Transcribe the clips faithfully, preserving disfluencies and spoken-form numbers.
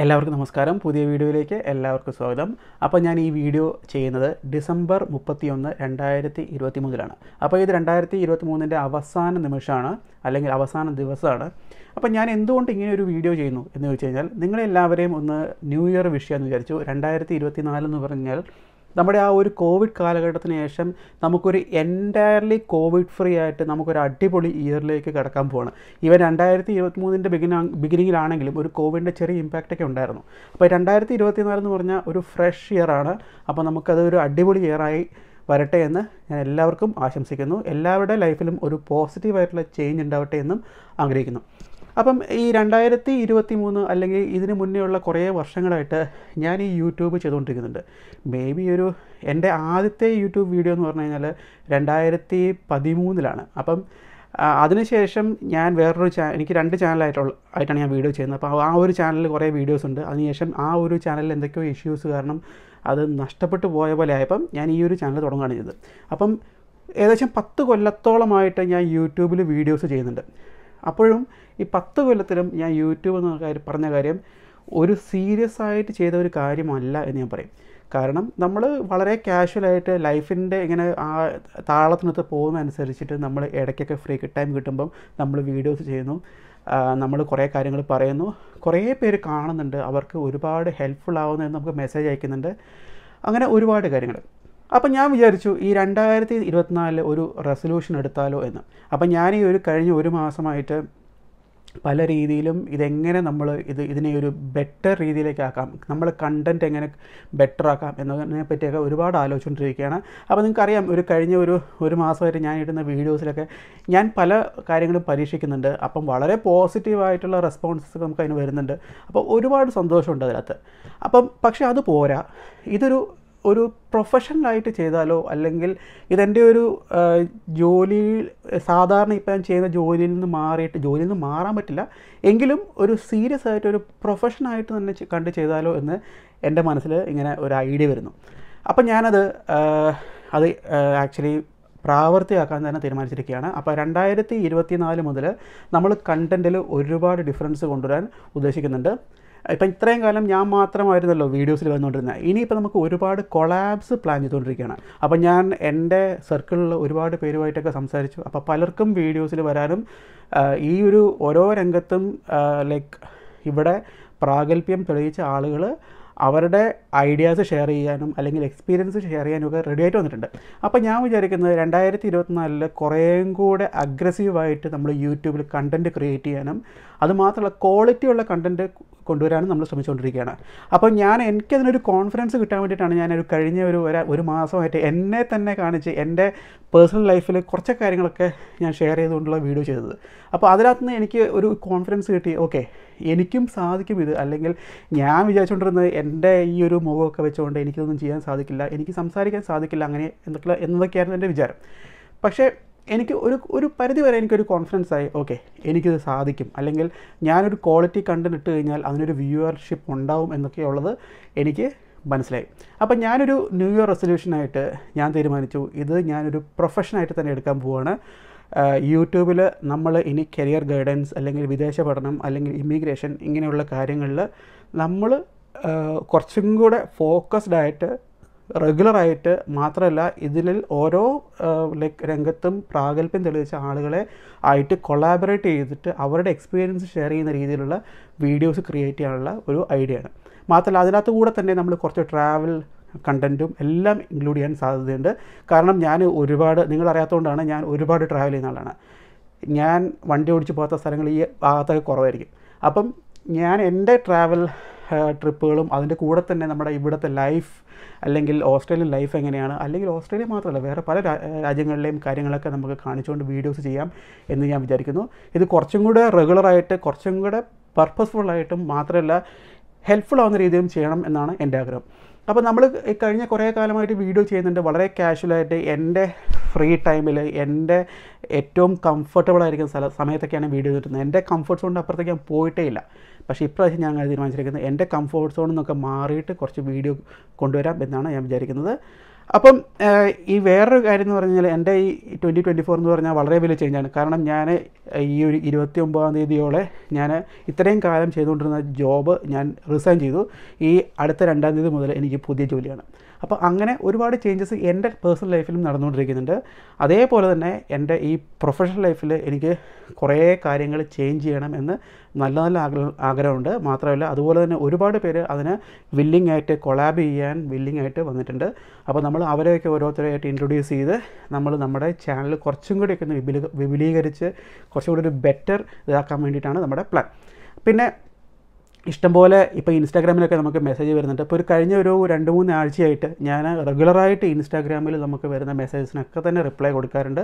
എല്ലാവർക്കും നമസ്കാരം. പുതിയ വീഡിയോയിലേക്ക് എല്ലാവർക്കും സ്വാഗതം. അപ്പോൾ ഞാൻ ഈ വീഡിയോ ചെയ്യുന്നത് ഡിസംബർ മുപ്പത്തിയൊന്ന് രണ്ടായിരത്തി ഇരുപത്തി മൂന്നിലാണ്. അപ്പോൾ ഇത് രണ്ടായിരത്തി ഇരുപത്തി മൂന്നിൻ്റെ അവസാന നിമിഷമാണ്, അല്ലെങ്കിൽ അവസാന ദിവസമാണ്. അപ്പോൾ ഞാൻ എന്തുകൊണ്ട് ഇങ്ങനെ ഒരു വീഡിയോ ചെയ്യുന്നു എന്ന് ചോദിച്ചു കഴിഞ്ഞാൽ, നിങ്ങളെല്ലാവരെയും ഒന്ന് ന്യൂ ഇയർ വിഷ് ചെയ്യാമെന്ന് വിചാരിച്ചു. രണ്ടായിരത്തി ഇരുപത്തി നാലെന്ന് പറഞ്ഞാൽ നമ്മുടെ ആ ഒരു കോവിഡ് കാലഘട്ടത്തിന് ശേഷം നമുക്കൊരു എൻറ്റയർലി കോവിഡ് ഫ്രീ ആയിട്ട് നമുക്കൊരു അടിപൊളി ഇയറിലേക്ക് കടക്കാൻ പോവാണ്. ഇവൻ രണ്ടായിരത്തി ഇരുപത്തി മൂന്നിൻ്റെ ബിഗിന ബിഗിനിങ്ങിലാണെങ്കിലും ഒരു കോവിഡിൻ്റെ ചെറിയ ഇമ്പാക്റ്റൊക്കെ ഉണ്ടായിരുന്നു. അപ്പോൾ രണ്ടായിരത്തി ഇരുപത്തി നാലെന്ന് പറഞ്ഞാൽ ഒരു ഫ്രഷ് ഇയറാണ്. അപ്പോൾ നമുക്കതൊരു അടിപൊളി ഇയറായി വരട്ടെ എന്ന് ഞാൻ എല്ലാവർക്കും ആശംസിക്കുന്നു. എല്ലാവരുടെ ലൈഫിലും ഒരു പോസിറ്റീവായിട്ടുള്ള ചേഞ്ച് ഉണ്ടാവട്ടെ എന്നും ആഗ്രഹിക്കുന്നു. അപ്പം ഈ രണ്ടായിരത്തി ഇരുപത്തി മൂന്ന് അല്ലെങ്കിൽ ഇതിന് മുന്നേ ഉള്ള കുറേ വർഷങ്ങളായിട്ട് ഞാൻ ഈ യൂട്യൂബ് ചെയ്തുകൊണ്ടിരിക്കുന്നുണ്ട്. മേ ബി ഒരു എൻ്റെ ആദ്യത്തെ യൂട്യൂബ് വീഡിയോ എന്ന് പറഞ്ഞു കഴിഞ്ഞാൽ രണ്ടായിരത്തി പതിമൂന്നിലാണ്. അപ്പം അതിനുശേഷം ഞാൻ വേറൊരു ചാ എനിക്ക് രണ്ട് ചാനലായിട്ടുള്ള ആയിട്ടാണ് ഞാൻ വീഡിയോ ചെയ്യുന്നത്. അപ്പോൾ ആ ഒരു ചാനലിൽ കുറേ വീഡിയോസ് ഉണ്ട്. അതിനുശേഷം ആ ഒരു ചാനലിൽ എന്തൊക്കെയോ ഇഷ്യൂസ് കാരണം അത് നഷ്ടപ്പെട്ടു പോയ പോലെ ആയപ്പം ഞാൻ ഈ ഒരു ചാനൽ തുടങ്ങുകയാണ് ചെയ്തത്. അപ്പം ഏകദേശം പത്ത് കൊല്ലത്തോളമായിട്ട് ഞാൻ യൂട്യൂബിൽ വീഡിയോസ് ചെയ്യുന്നുണ്ട്. അപ്പോഴും ഈ പത്ത് കൊല്ലത്തിലും ഞാൻ യൂട്യൂബ് എന്ന കാര്യം പറഞ്ഞ കാര്യം ഒരു സീരിയസ് ആയിട്ട് ചെയ്ത ഒരു കാര്യമല്ല എന്ന് ഞാൻ പറയും. കാരണം നമ്മൾ വളരെ കാഷ്വലായിട്ട് ലൈഫിൻ്റെ ഇങ്ങനെ ആ താളത്തിനകത്ത് പോകുന്ന അനുസരിച്ചിട്ട് നമ്മൾ ഇടയ്ക്കൊക്കെ ഫ്രീ ടൈം കിട്ടുമ്പം നമ്മൾ വീഡിയോസ് ചെയ്യുന്നു, നമ്മൾ കുറേ കാര്യങ്ങൾ പറയുന്നു, കുറേ പേര് കാണുന്നുണ്ട്, അവർക്ക് ഒരുപാട് ഹെൽപ്ഫുൾ ആവുന്നതെന്ന് നമുക്ക് മെസ്സേജ് അയക്കുന്നുണ്ട്, അങ്ങനെ ഒരുപാട് കാര്യങ്ങൾ. അപ്പം ഞാൻ വിചാരിച്ചു ഈ രണ്ടായിരത്തി ഇരുപത്തിനാലിൽ ഒരു റെസൊല്യൂഷൻ എടുത്താലോ എന്ന്. അപ്പം ഞാൻ ഈ ഒരു കഴിഞ്ഞ ഒരു മാസമായിട്ട് പല രീതിയിലും ഇതെങ്ങനെ നമ്മൾ ഇത് ഇതിനെ ഒരു ബെറ്റർ രീതിയിലേക്ക് ആക്കാം, നമ്മൾ കണ്ടൻറ്റ് എങ്ങനെ ബെറ്റർ ആക്കാം എന്നതിനെ പറ്റിയൊക്കെ ഒരുപാട് ആലോചിച്ചുകൊണ്ടിരിക്കുകയാണ്. അപ്പോൾ നിങ്ങൾക്കറിയാം, ഒരു കഴിഞ്ഞ ഒരു ഒരു മാസമായിട്ട് ഞാൻ ഇടുന്ന വീഡിയോസിലൊക്കെ ഞാൻ പല കാര്യങ്ങളും പരീക്ഷിക്കുന്നുണ്ട്. അപ്പം വളരെ പോസിറ്റീവായിട്ടുള്ള റെസ്പോൺസസ് നമുക്ക് അതിന് വരുന്നുണ്ട്. അപ്പോൾ ഒരുപാട് സന്തോഷമുണ്ട് അതിനകത്ത്. അപ്പം പക്ഷേ അത് പോരാ, ഇതൊരു ഒരു പ്രൊഫഷണലായിട്ട് ചെയ്താലോ, അല്ലെങ്കിൽ ഇതെൻ്റെ ഒരു ജോലി സാധാരണ ഇപ്പം ഞാൻ ചെയ്യുന്ന ജോലിയിൽ നിന്ന് മാറിയിട്ട് ജോലിയിൽ നിന്ന് മാറാൻ പറ്റില്ല എങ്കിലും ഒരു സീരിയസ് ആയിട്ട് ഒരു പ്രൊഫഷനായിട്ട് തന്നെ കണ്ട് ചെയ്താലോ എന്ന് എൻ്റെ മനസ്സിൽ ഇങ്ങനെ ഒരു ഐഡിയ വരുന്നു. അപ്പം ഞാനത് അത് ആക്ച്വലി പ്രാവർത്തിയാക്കാൻ തന്നെ തീരുമാനിച്ചിരിക്കുകയാണ്. അപ്പോൾ രണ്ടായിരത്തി ഇരുപത്തി നാല് മുതൽ നമ്മൾ കണ്ടൻറ്റിൽ ഒരുപാട് ഡിഫറൻസ് കൊണ്ടുവരാൻ ഉദ്ദേശിക്കുന്നുണ്ട്. ഇപ്പം ഇത്രയും കാലം ഞാൻ മാത്രമായിരുന്നല്ലോ വീഡിയോസിൽ വന്നുകൊണ്ടിരുന്നത്. ഇനിയിപ്പോൾ നമുക്ക് ഒരുപാട് കൊളാബ്സ് പ്ലാൻ ചെയ്തുകൊണ്ടിരിക്കുകയാണ്. അപ്പം ഞാൻ എൻ്റെ സർക്കിളിൽ ഒരുപാട് പേരുമായിട്ടൊക്കെ സംസാരിച്ചു. അപ്പോൾ പലർക്കും വീഡിയോസിൽ വരാനും ഈ ഒരു ഓരോ രംഗത്തും ലൈക്ക് ഇവിടെ പ്രാഗൽഭ്യം തെളിയിച്ച ആളുകൾ അവരുടെ ഐഡിയാസ് ഷെയർ ചെയ്യാനും അല്ലെങ്കിൽ എക്സ്പീരിയൻസ് ഷെയർ ചെയ്യാനും ഒക്കെ റെഡി ആയിട്ട് വന്നിട്ടുണ്ട്. അപ്പോൾ ഞാൻ വിചാരിക്കുന്നത് രണ്ടായിരത്തി ഇരുപത്തിനാലിൽ കുറേയും കൂടെ അഗ്രസീവായിട്ട് നമ്മൾ യൂട്യൂബിൽ കണ്ടൻറ്റ് ക്രിയേറ്റ് ചെയ്യാനും അതുമാത്രമല്ല ക്വാളിറ്റിയുള്ള കണ്ടൻറ്റ് കൊണ്ടുവരാനും നമ്മൾ ശ്രമിച്ചുകൊണ്ടിരിക്കുകയാണ്. അപ്പോൾ ഞാൻ എനിക്കതിനൊരു കോൺഫിഡൻസ് കിട്ടാൻ വേണ്ടിയിട്ടാണ് ഞാനൊരു കഴിഞ്ഞ ഒരു ഒരു മാസമായിട്ട് എന്നെ തന്നെ കാണിച്ച് എൻ്റെ പേഴ്സണൽ ലൈഫിൽ കുറച്ച് കാര്യങ്ങളൊക്കെ ഞാൻ ഷെയർ ചെയ്തുകൊണ്ടുള്ള വീഡിയോ ചെയ്തത്. അപ്പോൾ അതിനകത്തുനിന്ന് എനിക്ക് ഒരു കോൺഫിഡൻസ് കിട്ടി, ഓക്കെ എനിക്കും സാധിക്കും ഇത്, അല്ലെങ്കിൽ ഞാൻ വിചാരിച്ചുകൊണ്ടിരുന്നത് എൻ്റെ ഈ ഒരു മുഖമൊക്കെ വെച്ചുകൊണ്ട് എനിക്കിതൊന്നും ചെയ്യാൻ സാധിക്കില്ല, എനിക്ക് സംസാരിക്കാൻ സാധിക്കില്ല, അങ്ങനെ എന്തൊക്കെ എന്നതൊക്കെയായിരുന്നു എൻ്റെ വിചാരം. പക്ഷേ എനിക്ക് ഒരു ഒരു പരിധി വരെ എനിക്കൊരു കോൺഫിഡൻസ് ആയി, ഓക്കെ എനിക്കിത് സാധിക്കും, അല്ലെങ്കിൽ ഞാനൊരു ക്വാളിറ്റി കണ്ടന്റ് ഇട്ട് കഴിഞ്ഞാൽ അതിനൊരു വ്യൂവർഷിപ്പ് ഉണ്ടാവും എന്നൊക്കെയുള്ളത് എനിക്ക് മനസ്സിലായി. അപ്പം ഞാനൊരു ന്യൂ ഇയർ റെസൊല്യൂഷനായിട്ട് ഞാൻ തീരുമാനിച്ചു, ഇത് ഞാനൊരു പ്രൊഫഷനായിട്ട് തന്നെ എടുക്കാൻ പോവുകയാണ്. യൂട്യൂബിൽ നമ്മൾ ഇനി കരിയർ ഗൈഡൻസ് അല്ലെങ്കിൽ വിദേശ പഠനം അല്ലെങ്കിൽ ഇമിഗ്രേഷൻ ഇങ്ങനെയുള്ള കാര്യങ്ങളിൽ നമ്മൾ കുറച്ചും കൂടെ ഫോക്കസ്ഡ് ആയിട്ട് റെഗുലറായിട്ട് മാത്രമല്ല ഇതിൽ ഓരോ ലൈക്ക് രംഗത്തും പ്രാഗൽഭ്യം തെളിയിച്ച ആളുകളെ ആയിട്ട് കൊളാബറേറ്റ് ചെയ്തിട്ട് അവരുടെ എക്സ്പീരിയൻസ് ഷെയർ ചെയ്യുന്ന രീതിയിലുള്ള വീഡിയോസ് ക്രിയേറ്റ് ചെയ്യാനുള്ള ഒരു ഐഡിയ ആണ്. മാത്രമല്ല അതിനകത്ത് കൂടെ തന്നെ നമ്മൾ കുറച്ച് ട്രാവൽ കണ്ടൻറ്റും എല്ലാം ഇൻക്ലൂഡ് ചെയ്യാൻ സാധ്യതയുണ്ട്. കാരണം ഞാൻ ഒരുപാട് നിങ്ങളറിയാത്തതുകൊണ്ടാണ് ഞാൻ ഒരുപാട് ട്രാവൽ ചെയ്യുന്ന ആളാണ്. ഞാൻ വണ്ടി ഓടിച്ച് പോകാത്ത സ്ഥലങ്ങൾ ഈ ഭാഗത്തൊക്കെ കുറവായിരിക്കും. അപ്പം ഞാൻ എൻ്റെ ട്രാവൽ ട്രിപ്പുകളും അതിൻ്റെ കൂടെ തന്നെ നമ്മുടെ ഇവിടുത്തെ ലൈഫ് അല്ലെങ്കിൽ ഓസ്ട്രേലിയൻ ലൈഫ് എങ്ങനെയാണ്, അല്ലെങ്കിൽ ഓസ്ട്രേലിയ മാത്രമല്ല വേറെ പല രാജ്യങ്ങളിലെയും കാര്യങ്ങളൊക്കെ നമുക്ക് കാണിച്ചുകൊണ്ട് വീഡിയോസ് ചെയ്യാം എന്ന് ഞാൻ വിചാരിക്കുന്നു. ഇത് കുറച്ചും കൂടെ റെഗുലറായിട്ട് കുറച്ചും കൂടെ പർപ്പസ്ഫുള്ളായിട്ടും മാത്രമല്ല ഹെൽപ്ഫുൾ ആവുന്ന രീതിയിലും ചെയ്യണം എന്നാണ് എൻ്റെ ആഗ്രഹം. അപ്പോൾ നമ്മൾ കഴിഞ്ഞ കുറേ കാലമായിട്ട് വീഡിയോ ചെയ്യുന്നുണ്ട്, വളരെ കാഷ്വലായിട്ട് എൻ്റെ ഫ്രീ ടൈമിൽ എൻ്റെ ഏറ്റവും കംഫർട്ടബിൾ ആയിരിക്കുന്ന സ്ഥല സമയത്തൊക്കെയാണ് വീഡിയോ കിട്ടുന്നത്. എൻ്റെ കംഫർട്ട് സോണിൻ്റെ അപ്പുറത്തേക്ക് ഞാൻ പോയിട്ടേ ഇല്ല. പക്ഷേ ഇപ്രാവശ്യം ഞാൻ തീരുമാനിച്ചിരിക്കുന്നത് എൻ്റെ കംഫർട്ട് സോണിൽ നിന്നൊക്കെ മാറിയിട്ട് കുറച്ച് വീഡിയോ കൊണ്ടുവരാം എന്നാണ് ഞാൻ വിചാരിക്കുന്നത്. അപ്പം ഈ വേറൊരു കാര്യം എന്ന് പറഞ്ഞാൽ എൻ്റെ ഈ ട്വൻറ്റി ട്വൻറ്റി ഫോർ എന്ന് പറഞ്ഞാൽ വളരെ വലിയ ചേഞ്ചാണ്. കാരണം ഞാൻ ഈ ഒരു ഇരുപത്തി ഒമ്പതാം തീയതിയോടെ ഞാൻ ഇത്രയും കാലം ചെയ്തുകൊണ്ടിരുന്ന ജോബ് ഞാൻ റിസൈൻ ചെയ്തു. ഈ അടുത്ത രണ്ടാം തീയതി മുതൽ എനിക്ക് പുതിയ ജോലിയാണ്. അപ്പോൾ അങ്ങനെ ഒരുപാട് ചേഞ്ചസ് എൻ്റെ പേഴ്സണൽ ലൈഫിലും നടന്നുകൊണ്ടിരിക്കുന്നുണ്ട്. അതേപോലെ തന്നെ എൻ്റെ ഈ പ്രൊഫഷണൽ ലൈഫിൽ എനിക്ക് കുറേ കാര്യങ്ങൾ ചേഞ്ച് ചെയ്യണം എന്ന് നല്ല നല്ല ആഗ്രഹം ആഗ്രഹമുണ്ട്. മാത്രമല്ല അതുപോലെ തന്നെ ഒരുപാട് പേര് അതിന് വില്ലിംഗ് ആയിട്ട് കൊളാബ് ചെയ്യാൻ വില്ലിംഗ് ആയിട്ട് വന്നിട്ടുണ്ട്. അപ്പോൾ നമ്മൾ അവരെയൊക്കെ ഓരോരുത്തരെയായിട്ട് ഇൻട്രൊഡ്യൂസ് ചെയ്ത് നമ്മൾ നമ്മുടെ ചാനൽ കുറച്ചും കൂടിയൊക്കെ ഒന്ന് വിപുല വിപുലീകരിച്ച് കുറച്ചും കൂടി ഒരു ബെറ്റർ ഇതാക്കാൻ വേണ്ടിയിട്ടാണ് നമ്മുടെ പ്ലാൻ. പിന്നെ ഇഷ്ടംപോലെ ഇപ്പോൾ ഇൻസ്റ്റാഗ്രാമിലൊക്കെ നമുക്ക് മെസ്സേജ് വരുന്നുണ്ട്. ഇപ്പോൾ ഒരു കഴിഞ്ഞ ഒരു രണ്ട് മൂന്ന് ആഴ്ചയായിട്ട് ഞാൻ റെഗുലറായിട്ട് ഇൻസ്റ്റാഗ്രാമിൽ നമുക്ക് വരുന്ന മെസ്സേജസിനൊക്കെ തന്നെ റിപ്ലൈ കൊടുക്കാറുണ്ട്.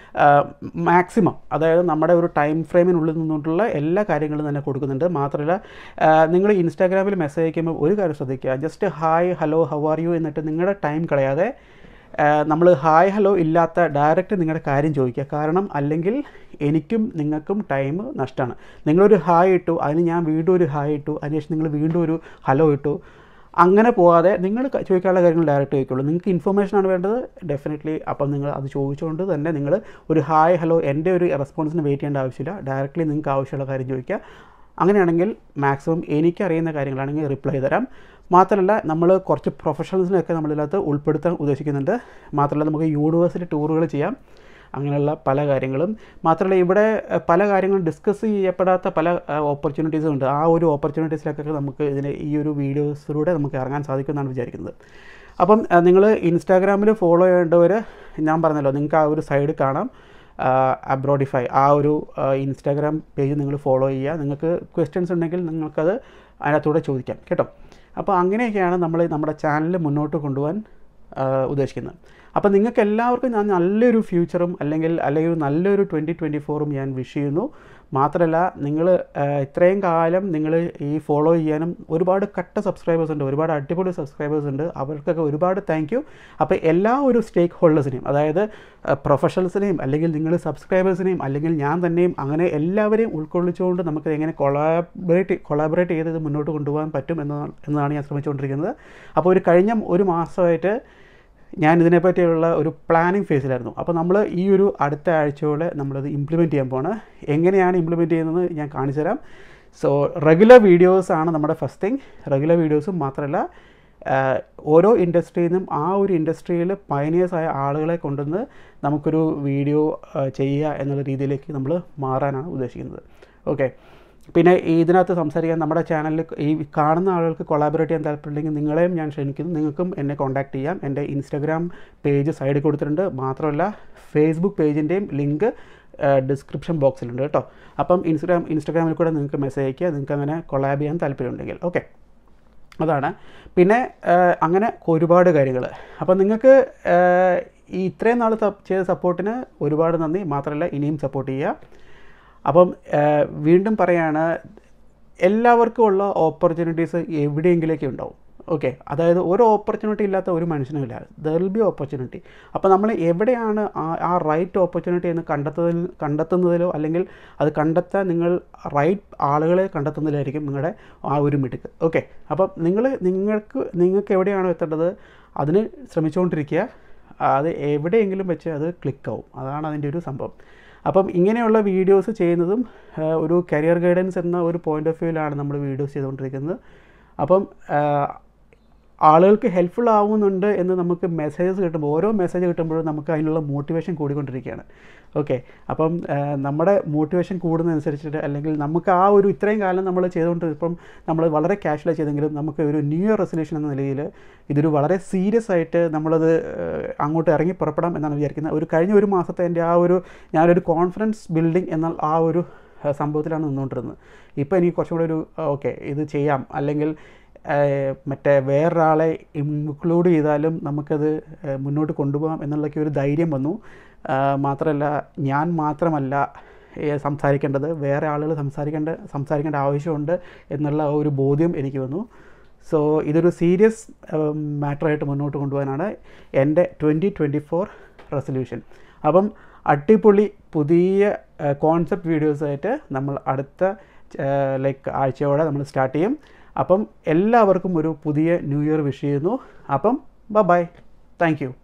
മാക്സിമം അതായത് നമ്മുടെ ഒരു ടൈം ഫ്രെയിമിനുള്ളിൽ നിന്നുകൊണ്ടുള്ള എല്ലാ കാര്യങ്ങളും തന്നെ കൊടുക്കുന്നുണ്ട്. മാത്രമല്ല നിങ്ങൾ ഇൻസ്റ്റാഗ്രാമിൽ മെസ്സേജ് അയക്കുമ്പോൾ ഒരു കാര്യം ശ്രദ്ധിക്കുക, just hi hello how are you എന്നിട്ട് നിങ്ങളുടെ ടൈം കളയാതെ നമ്മൾ ഹായ് ഹലോ ഇല്ലാത്ത ഡയറക്റ്റ് നിങ്ങളുടെ കാര്യം ചോദിക്കുക. കാരണം അല്ലെങ്കിൽ എനിക്കും നിങ്ങൾക്കും ടൈം നഷ്ടമാണ്. നിങ്ങളൊരു ഹായ് ഇട്ടു, അതിന് ഞാൻ വീണ്ടും ഒരു ഹായ് ഇട്ടു, അതിനുശേഷം നിങ്ങൾ വീണ്ടും ഒരു ഹലോ ഇട്ടു, അങ്ങനെ പോകാതെ നിങ്ങൾ ചോദിക്കാനുള്ള കാര്യങ്ങൾ ഡയറക്റ്റ് ചോദിക്കുള്ളൂ. നിങ്ങൾക്ക് ഇൻഫർമേഷനാണ് വേണ്ടത് ഡെഫിനറ്റ്ലി. അപ്പം നിങ്ങൾ അത് ചോദിച്ചുകൊണ്ട് തന്നെ നിങ്ങൾ ഒരു ഹായ് ഹലോ എൻ്റെ ഒരു റെസ്പോൺസിന് വെയിറ്റ് ചെയ്യേണ്ട ആവശ്യമില്ല. ഡയറക്റ്റ്ലി നിങ്ങൾക്ക് ആവശ്യമുള്ള കാര്യം ചോദിക്കുക. അങ്ങനെയാണെങ്കിൽ മാക്സിമം എനിക്കറിയുന്ന കാര്യങ്ങളാണെങ്കിൽ റിപ്ലൈ തരാം. മാത്രമല്ല നമ്മൾ കുറച്ച് പ്രൊഫഷണൽസിനൊക്കെ നമ്മളിതിനകത്ത് ഉൾപ്പെടുത്താൻ ഉദ്ദേശിക്കുന്നുണ്ട്. മാത്രമല്ല നമുക്ക് യൂണിവേഴ്സിറ്റി ടൂറുകൾ ചെയ്യാം, അങ്ങനെയുള്ള പല കാര്യങ്ങളും. മാത്രമല്ല ഇവിടെ പല കാര്യങ്ങളും ഡിസ്കസ് ചെയ്യപ്പെടാത്ത പല ഓപ്പർച്യൂണിറ്റീസും ഉണ്ട്. ആ ഒരു ഓപ്പർച്യൂണിറ്റീസിലൊക്കെ നമുക്ക് ഇതിന് ഈ ഒരു വീഡിയോസിലൂടെ നമുക്ക് ഇറങ്ങാൻ സാധിക്കുമെന്നാണ് വിചാരിക്കുന്നത്. അപ്പം നിങ്ങൾ ഇൻസ്റ്റാഗ്രാമിൽ ഫോളോ ചെയ്യേണ്ടവർ ഞാൻ പറഞ്ഞല്ലോ, നിങ്ങൾക്ക് ആ ഒരു സൈഡ് കാണാം, അബ്രോഡിഫൈ, ആ ഒരു ഇൻസ്റ്റാഗ്രാം പേജ് നിങ്ങൾ ഫോളോ ചെയ്യുക. നിങ്ങൾക്ക് ക്വസ്റ്റ്യൻസ് ഉണ്ടെങ്കിൽ നിങ്ങൾക്കത് അതിനകത്തൂടെ ചോദിക്കാം കേട്ടോ. അപ്പോൾ അങ്ങനെയൊക്കെയാണ് നമ്മൾ നമ്മുടെ ചാനൽ മുന്നോട്ട് കൊണ്ടുപോകാൻ ഉദ്ദേശിക്കുന്നത്. അപ്പോൾ നിങ്ങൾക്ക് എല്ലാവർക്കും ഞാൻ നല്ലൊരു ഫ്യൂച്ചറും അല്ലെങ്കിൽ അല്ലെങ്കിൽ നല്ലൊരു ട്വൻറ്റി ട്വൻറ്റി ഫോറും ഞാൻ വിഷ് ചെയ്യുന്നു. മാത്രമല്ല നിങ്ങൾ ഇത്രയും കാലം നിങ്ങൾ ഈ ഫോളോ ചെയ്യാനും ഒരുപാട് കട്ട സബ്സ്ക്രൈബേഴ്സ് ഉണ്ട്, ഒരുപാട് അടിപൊളി സബ്സ്ക്രൈബേഴ്സ് ഉണ്ട്. അവർക്കൊക്കെ ഒരുപാട് താങ്ക് യു. അപ്പോൾ എല്ലാ ഒരു സ്റ്റേക്ക് ഹോൾഡേഴ്സിനെയും, അതായത് പ്രൊഫഷണൽസിനെയും അല്ലെങ്കിൽ നിങ്ങൾ സബ്സ്ക്രൈബേഴ്സിനെയും അല്ലെങ്കിൽ ഞാൻ തന്നെയും അങ്ങനെ എല്ലാവരെയും ഉൾക്കൊള്ളിച്ചുകൊണ്ട് നമുക്ക് എങ്ങനെ കൊളാബറേറ്റ് കൊളാബറേറ്റ് ചെയ്ത് ഇത് മുന്നോട്ട് കൊണ്ടുപോകാൻ പറ്റും എന്നാണ് എന്നാണ് ഞാൻ ശ്രമിച്ചുകൊണ്ടിരിക്കുന്നത്. അപ്പോൾ ഒരു കഴിഞ്ഞ ഒരു മാസമായിട്ട് ഞാൻ ഇതിനെപ്പറ്റിയുള്ള ഒരു പ്ലാനിങ് ഫേസിലായിരുന്നു. അപ്പോൾ നമ്മൾ ഈ ഒരു അടുത്ത ആഴ്ചയോടെ നമ്മളത് ഇംപ്ലിമെൻറ്റ് ചെയ്യാൻ പോവാണ്. എങ്ങനെയാണ് ഇംപ്ലിമെൻറ്റ് ചെയ്യുന്നത് ഞാൻ കാണിച്ചു തരാം. സോ റെഗുലർ വീഡിയോസാണ് നമ്മുടെ ഫസ്റ്റ് തിങ്. റെഗുലർ വീഡിയോസും മാത്രമല്ല ഓരോ ഇൻഡസ്ട്രിയിൽ നിന്നും ആ ഒരു ഇൻഡസ്ട്രിയിൽ പയനിയേഴ്സായ ആളുകളെ കൊണ്ടുവന്ന് നമുക്കൊരു വീഡിയോ ചെയ്യുക എന്നുള്ള രീതിയിലേക്ക് നമ്മൾ മാറാനാണ് ഉദ്ദേശിക്കുന്നത്. ഓക്കെ. പിന്നെ ഇതിനകത്ത് സംസാരിക്കാൻ നമ്മുടെ ചാനലിൽ ഈ കാണുന്ന ആളുകൾക്ക് കൊളാബറേറ്റ് ചെയ്യാൻ താല്പര്യമുണ്ടെങ്കിൽ നിങ്ങളെയും ഞാൻ ക്ഷണിക്കുന്നു. നിങ്ങൾക്കും എന്നെ കോൺടാക്റ്റ് ചെയ്യാം. എൻ്റെ ഇൻസ്റ്റാഗ്രാം പേജ് സൈഡിൽ കൊടുത്തിട്ടുണ്ട്. മാത്രമല്ല ഫേസ്ബുക്ക് പേജിൻ്റെയും ലിങ്ക് ഡിസ്ക്രിപ്ഷൻ ബോക്സിലുണ്ട് കേട്ടോ. അപ്പം ഇൻസ്റ്റാഗ്രാം ഇൻസ്റ്റാഗ്രാമിൽ കൂടെ നിങ്ങൾക്ക് മെസ്സേജ് അയക്കുക, നിങ്ങൾക്ക് അങ്ങനെ കൊളാബ് ചെയ്യാൻ താല്പര്യമുണ്ടെങ്കിൽ. ഓക്കെ, അതാണ്. പിന്നെ അങ്ങനെ ഒരുപാട് കാര്യങ്ങൾ. അപ്പം നിങ്ങൾക്ക് ഈ ഇത്രയും നാൾ ചെയ്ത സപ്പോർട്ടിന് ഒരുപാട് നന്ദി. മാത്രമല്ല ഇനിയും സപ്പോർട്ട് ചെയ്യുക. അപ്പം വീണ്ടും പറയാണ്, എല്ലാവർക്കും ഉള്ള ഓപ്പർച്യൂണിറ്റീസ് എവിടെയെങ്കിലേക്ക് ഉണ്ടാവും. ഓക്കെ, അതായത് ഒരു ഓപ്പർച്യൂണിറ്റി ഇല്ലാത്ത ഒരു മനുഷ്യനുമില്ല. There will be opportunity. അപ്പോൾ നമ്മൾ എവിടെയാണ് ആ ആ റൈറ്റ് ഓപ്പർച്യൂണിറ്റി എന്ന് കണ്ടെത്തുന്നതിൽ കണ്ടെത്തുന്നതിലോ അല്ലെങ്കിൽ അത് കണ്ടെത്താൻ നിങ്ങൾ റൈറ്റ് ആളുകളെ കണ്ടെത്തുന്നതിലായിരിക്കും നിങ്ങളുടെ ആ ഒരു മിടുക്ക്. ഓക്കെ, അപ്പം നിങ്ങൾ നിങ്ങൾക്ക് നിങ്ങൾക്ക് എവിടെയാണോ എത്തേണ്ടത് അതിന് ശ്രമിച്ചുകൊണ്ടിരിക്കുക. അത് എവിടെയെങ്കിലും വെച്ച് അത് ക്ലിക്കാവും. അതാണ് അതിൻ്റെ ഒരു സംഭവം. അപ്പം ഇങ്ങനെയുള്ള വീഡിയോസ് ചെയ്യുന്നതും ഒരു കരിയർ ഗൈഡൻസ് എന്ന ഒരു പോയിൻ്റ് ഓഫ് വ്യൂവിലാണ് നമ്മൾ വീഡിയോസ് ചെയ്തുകൊണ്ടിരിക്കുന്നത്. അപ്പം ആളുകൾക്ക് ഹെൽപ്ഫുൾ ആവുന്നുണ്ട് എന്ന് നമുക്ക് മെസ്സേജസ് കിട്ടുമ്പോൾ, ഓരോ മെസ്സേജ് കിട്ടുമ്പോഴും നമുക്ക് അതിനുള്ള മോട്ടിവേഷൻ കൂടിക്കൊണ്ടിരിക്കുകയാണ്. ഓക്കെ, അപ്പം നമ്മുടെ മോട്ടിവേഷൻ കൂടുന്നതനുസരിച്ചിട്ട് അല്ലെങ്കിൽ നമുക്ക് ആ ഒരു ഇത്രയും കാലം നമ്മൾ ചെയ്തുകൊണ്ട് ഇപ്പം നമ്മൾ വളരെ കാഷ്വലായി ചെയ്തെങ്കിലും നമുക്ക് ഒരു ന്യൂ ഇയർ റെസൊല്യൂഷൻ എന്ന നിലയിൽ ഇതൊരു വളരെ സീരിയസ് ആയിട്ട് നമ്മളത് അങ്ങോട്ട് ഇറങ്ങി പുറപ്പെടാം എന്നാണ് വിചാരിക്കുന്നത്. ഒരു കഴിഞ്ഞ ഒരു മാസത്തെ എൻ്റെ ആ ഒരു ഞാനൊരു കോൺഫിഡൻസ് ബിൽഡിംഗ് എന്നാൽ ആ ഒരു സംഭവത്തിലാണ് നിന്നുകൊണ്ടിരുന്നത്. ഇപ്പോൾ എനിക്ക് കുറച്ചും കൂടെ ഒരു ഓക്കെ ഇത് ചെയ്യാം, അല്ലെങ്കിൽ മറ്റേ വേറൊരാളെ ഇൻക്ലൂഡ് ചെയ്താലും നമുക്കത് മുന്നോട്ട് കൊണ്ടുപോകാം എന്നുള്ളൊക്കെ ഒരു ധൈര്യം വന്നു. മാത്രമല്ല ഞാൻ മാത്രമല്ല സംസാരിക്കേണ്ടത്, വേറെ ആളുകൾ സംസാരിക്കേണ്ട സംസാരിക്കേണ്ട ആവശ്യമുണ്ട് എന്നുള്ള ഒരു ബോധ്യം എനിക്ക് വന്നു. സോ ഇതൊരു സീരിയസ് മാറ്ററായിട്ട് മുന്നോട്ട് കൊണ്ടുപോകാനാണ് എൻ്റെ ട്വൻറ്റി ട്വൻറ്റി ഫോർ റെസൊല്യൂഷൻ. അപ്പം അടിപൊളി പുതിയ കോൺസെപ്റ്റ് വീഡിയോസായിട്ട് നമ്മൾ അടുത്ത ലൈക്ക് ആഴ്ചയോടെ നമ്മൾ സ്റ്റാർട്ട് ചെയ്യും. അപ്പം എല്ലാവർക്കും ഒരു പുതിയ ന്യൂ ഇയർ വിഷ് ചെയ്യുന്നു. അപ്പം ബൈ ബൈ. Thank you.